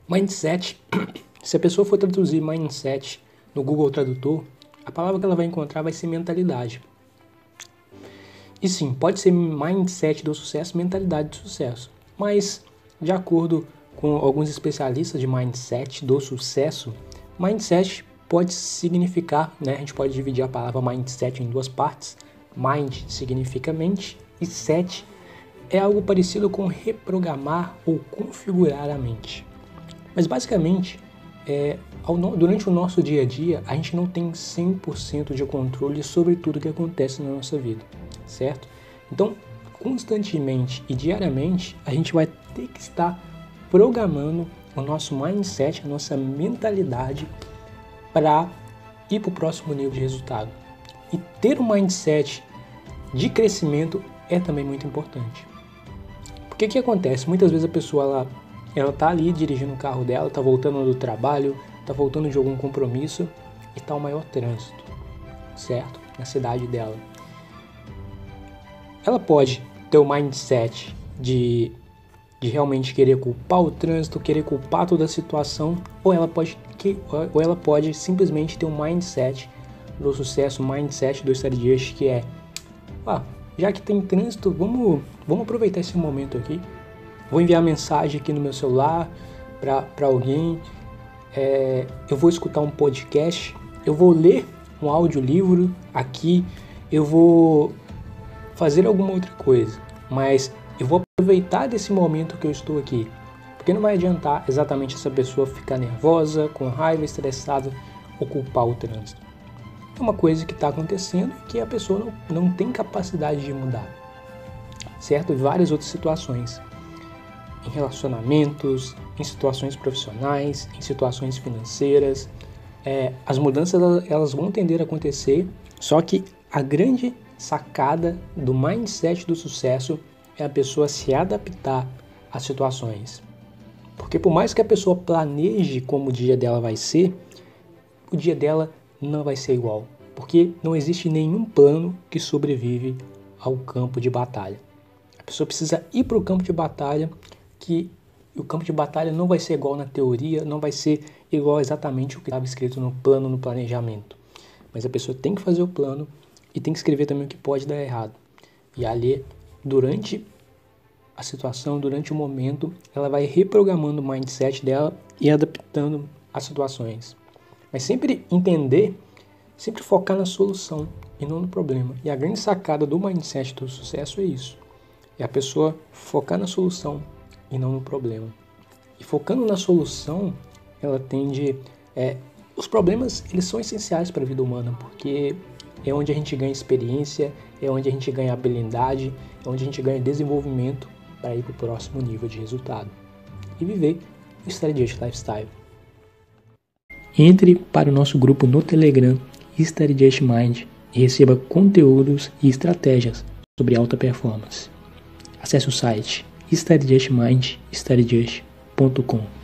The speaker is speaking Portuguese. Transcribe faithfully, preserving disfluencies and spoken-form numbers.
Mindset, se a pessoa for traduzir mindset no Google Tradutor, a palavra que ela vai encontrar vai ser mentalidade. E sim, pode ser mindset do sucesso, mentalidade do sucesso. Mas, de acordo com alguns especialistas de mindset do sucesso, mindset pode significar, né, a gente pode dividir a palavra mindset em duas partes. Mind significa mente e set é algo parecido com reprogramar ou configurar a mente. Mas basicamente, é, ao, durante o nosso dia a dia, a gente não tem cem por cento de controle sobre tudo que acontece na nossa vida, certo? Então, constantemente e diariamente, a gente vai ter que estar programando o nosso mindset, a nossa mentalidade para ir para o próximo nível de resultado. E ter um mindset de crescimento é também muito importante. Porque o que acontece? Muitas vezes a pessoa ela, ela tá ali dirigindo o carro dela, tá voltando do trabalho, tá voltando de algum compromisso e tá o maior trânsito, certo? Na cidade dela. Ela pode ter o mindset de, de realmente querer culpar o trânsito, querer culpar toda a situação, ou ela pode, ou ela pode simplesmente ter um mindset do sucesso, um mindset do strategist que é, ah, já que tem trânsito, vamos, vamos aproveitar esse momento aqui. Vou enviar mensagem aqui no meu celular para alguém, é, eu vou escutar um podcast, eu vou ler um audiolivro aqui, eu vou fazer alguma outra coisa, mas eu vou aproveitar desse momento que eu estou aqui, porque não vai adiantar exatamente essa pessoa ficar nervosa, com raiva, estressada ou culpar o trânsito. É uma coisa que está acontecendo e que a pessoa não, não tem capacidade de mudar, certo? E várias outras situações, em relacionamentos, em situações profissionais, em situações financeiras, é, as mudanças elas, elas vão tender a acontecer, só que a grande sacada do mindset do sucesso é a pessoa se adaptar às situações. Porque por mais que a pessoa planeje como o dia dela vai ser, o dia dela não vai ser igual, porque não existe nenhum plano que sobrevive ao campo de batalha. A pessoa precisa ir para o campo de batalha, que o campo de batalha não vai ser igual na teoria, não vai ser igual exatamente o que estava escrito no plano, no planejamento. Mas a pessoa tem que fazer o plano e tem que escrever também o que pode dar errado. E ali, durante a situação, durante o momento, ela vai reprogramando o mindset dela e adaptando as situações. Mas sempre entender, sempre focar na solução e não no problema. E a grande sacada do mindset do sucesso é isso. É a pessoa focar na solução e não no problema. E focando na solução, ela tende... É, os problemas, eles são essenciais para a vida humana, porque é onde a gente ganha experiência, é onde a gente ganha habilidade, é onde a gente ganha desenvolvimento para ir para o próximo nível de resultado. E viver o Strategist Lifestyle. Entre para o nosso grupo no Telegram, Strategist Mind, e receba conteúdos e estratégias sobre alta performance. Acesse o site strategist mind strategist ponto com.